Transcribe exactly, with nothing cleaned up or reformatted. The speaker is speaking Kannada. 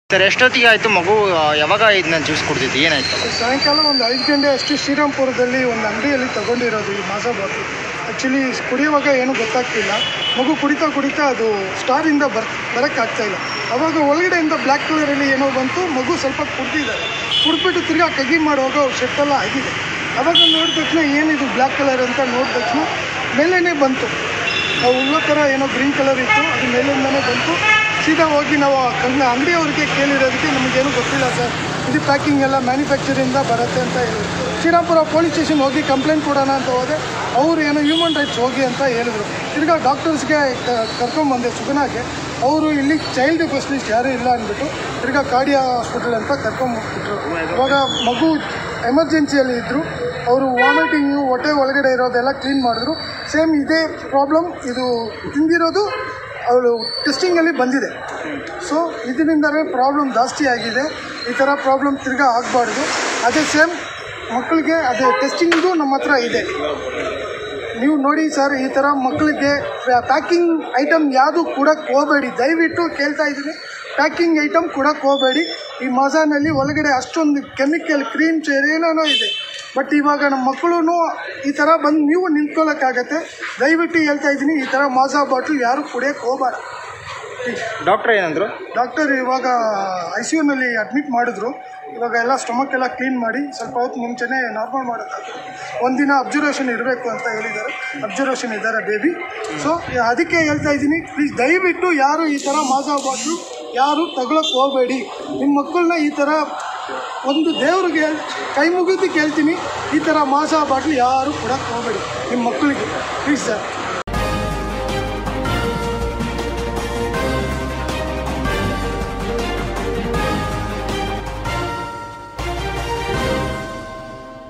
ಸರ್ ಎಷ್ಟೊತ್ತಿಗೆ ಆಯಿತು ಮಗು ಯಾವಾಗ ಇದನ್ನ ಜ್ಯೂಸ್ ಕುಡ್ದಿದ್ದು ಏನಾಯಿತು? ಸಾಯಂಕಾಲ ಒಂದು ಐದು ಗಂಟೆ ಅಷ್ಟು ಶ್ರೀರಾಮ್ಪುರದಲ್ಲಿ ಒಂದು ಅಂಗಡಿಯಲ್ಲಿ ತೊಗೊಂಡಿರೋದು ಈ ಮಾಜಾ ಬಾಟಲ್. ಆ್ಯಕ್ಚುಲಿ ಕುಡಿಯುವಾಗ ಏನೂ ಗೊತ್ತಾಗ್ತಿಲ್ಲ. ಮಗು ಕುಡಿತಾ ಕುಡಿತಾ ಅದು ಸ್ಟಾರಿಂದ ಬರ್ ಬರೋಕ್ಕಾಗ್ತಾಯಿಲ್ಲ. ಆವಾಗ ಒಳಗಡೆಯಿಂದ ಬ್ಲ್ಯಾಕ್ ಕಲರಲ್ಲಿ ಏನೋ ಬಂತು. ಮಗು ಸ್ವಲ್ಪ ಕುಡ್ದಿದ್ದಾರೆ. ಕುಡಿದ್ಬಿಟ್ಟು ತಿರ್ಗಾ ಕಗಿ ಮಾಡುವಾಗ ಅವ್ರ ಶೆಟ್ಟೆಲ್ಲ ಆಗಿದೆ. ಆವಾಗ ನೋಡಿದ ತಕ್ಷಣ ಏನಿದು ಬ್ಲ್ಯಾಕ್ ಕಲರ್ ಅಂತ ನೋಡಿದ ತಕ್ಷಣ ಮೇಲೇ ಬಂತು. ಉಳ್ಳೋ ಥರ ಏನೋ ಗ್ರೀನ್ ಕಲರ್ ಇತ್ತು, ಅದು ಮೇಲಿಂದನೇ ಬಂತು. ಸೀದಾ ಹೋಗಿ ನಾವು ಕಣ್ಣ ಅಂಗಡಿಯವ್ರಿಗೆ ಕೇಳಿರೋದಕ್ಕೆ ನಮಗೇನು ಗೊತ್ತಿಲ್ಲ ಸರ್, ಇದು ಪ್ಯಾಕಿಂಗ್ ಎಲ್ಲ ಮ್ಯಾನುಫ್ಯಾಕ್ಚರಿಂದ ಬರುತ್ತೆ ಅಂತ ಹೇಳಿದ್ರು. ಶ್ರೀರಾಮ್ಪುರ ಪೊಲೀಸ್ ಸ್ಟೇಷನ್ ಹೋಗಿ ಕಂಪ್ಲೇಂಟ್ ಕೊಡೋಣ ಅಂತ ಹೋದೆ. ಅವರು ಏನೋ ಹ್ಯೂಮನ್ ರೈಟ್ಸ್ ಹೋಗಿ ಅಂತ ಹೇಳಿದ್ರು. ತಿರ್ಗಾ ಡಾಕ್ಟರ್ಸ್ಗೆ ಕರ್ಕೊಂಬಂದೆ ಸುಗನಾಗೆ. ಅವರು ಇಲ್ಲಿ ಚೈಲ್ಡ್ ಸ್ಪೆಷಲಿಸ್ಟ್ ಯಾರೂ ಇಲ್ಲ ಅಂದ್ಬಿಟ್ಟು ತಿರ್ಗಾ ಕಾರ್ಡಿಯಾ ಹಾಸ್ಪಿಟಲ್ ಅಂತ ಕರ್ಕೊಂಡ್ಬಿಟ್ರು. ಇವಾಗ ಮಗು ಎಮರ್ಜೆನ್ಸಿಯಲ್ಲಿ ಇದ್ದರು. ಅವರು ವಾಮಿಟಿಂಗು ಹೊಟ್ಟೆ ಒಳಗಡೆ ಇರೋದೆಲ್ಲ ಕ್ಲೀನ್ ಮಾಡಿದ್ರು. ಸೇಮ್ ಇದೇ ಪ್ರಾಬ್ಲಮ್ ಇದು ತಿಂದಿರೋದು ಅವಳು ಟೆಸ್ಟಿಂಗಲ್ಲಿ ಬಂದಿದೆ. ಸೊ ಇದರಿಂದಲೇ ಪ್ರಾಬ್ಲಮ್ ಜಾಸ್ತಿ ಆಗಿದೆ. ಈ ಥರ ಪ್ರಾಬ್ಲಮ್ ತಿರ್ಗಾ ಆಗಬಾರ್ದು. ಅದೇ ಸೇಮ್ ಮಕ್ಕಳಿಗೆ ಅದೇ ಟೆಸ್ಟಿಂಗ್ದು ನಮ್ಮ ಹತ್ರ ಇದೆ. ನೀವು ನೋಡಿ ಸರ್, ಈ ಥರ ಮಕ್ಕಳಿಗೆ ಪ್ಯಾಕಿಂಗ್ ಐಟಮ್ ಯಾವುದು ಕೊಡೋಕ್ಕೆ ಹೋಗಬೇಡಿ. ದಯವಿಟ್ಟು ಕೇಳ್ತಾ ಇದ್ದೀನಿ, ಪ್ಯಾಕಿಂಗ್ ಐಟಮ್ ಕೊಡೋಕ್ಕೆ ಹೋಗಬೇಡಿ. ಈ ಮಾಜಾನಲ್ಲಿ ಒಳಗಡೆ ಅಷ್ಟೊಂದು ಕೆಮಿಕಲ್ ಕ್ರೀಮ್ಸ್ ಏನೇನೋ ಇದೆ. ಬಟ್ ಇವಾಗ ನಮ್ಮ ಮಕ್ಕಳು ಈ ಥರ ಬಂದು ನೀವು ನಿಂತ್ಕೊಳ್ಳೋಕ್ಕಾಗತ್ತೆ. ದಯವಿಟ್ಟು ಹೇಳ್ತಾ ಇದ್ದೀನಿ, ಈ ಥರ ಮಾಜಾ ಬಾಟ್ಲು ಯಾರು ಕುಡಿಯೋಕ್ಕೆ ಹೋಗಬಾರ್ದು. ಡಾಕ್ಟ್ರ್ ಏನಂದರು? ಡಾಕ್ಟರ್ ಇವಾಗ ಐ ಸಿ ಯುನಲ್ಲಿ ಅಡ್ಮಿಟ್ ಮಾಡಿದ್ರು. ಇವಾಗ ಎಲ್ಲ ಸ್ಟಮಕ್ ಎಲ್ಲ ಕ್ಲೀನ್ ಮಾಡಿ ಸ್ವಲ್ಪ ಹೊತ್ತು ಮುಂಚೆನೇ ನಾರ್ಮಲ್ ಮಾಡೋಕ್ಕಾಗುತ್ತೆ. ಒಂದಿನ ಅಬ್ಸರ್ವೇಷನ್ ಇರಬೇಕು ಅಂತ ಹೇಳಿದ್ದಾರೆ. ಅಬ್ಸರ್ವೇಷನ್ ಇದ್ದಾರೆ ಬೇಬಿ. ಸೊ ಅದಕ್ಕೆ ಹೇಳ್ತಾ ಇದ್ದೀನಿ, ಪ್ಲೀಸ್ ದಯವಿಟ್ಟು ಯಾರು ಈ ಥರ ಮಾಜಾ ಬಾಟ್ಲು ಯಾರು ತಗೊಳಕ್ಕೆ ಹೋಗಬೇಡಿ. ನಿಮ್ಮ ಮಕ್ಕಳನ್ನ ಈ ಥರ ಒಂದು ದೇವ್ರಿಗೆ ಕೈ ಮುಗಿದು ಕೇಳ್ತೀನಿ, ಈ ಥರ ಮಾಜಾ ಬಾಟ್ಲು ಯಾರು ಕೊಡೋಕ್ಕೆ ಹೋಗಬೇಡಿ ನಿಮ್ಮ ಮಕ್ಕಳಿಗೆ, ಪ್ಲೀಸ್ ಸರ್.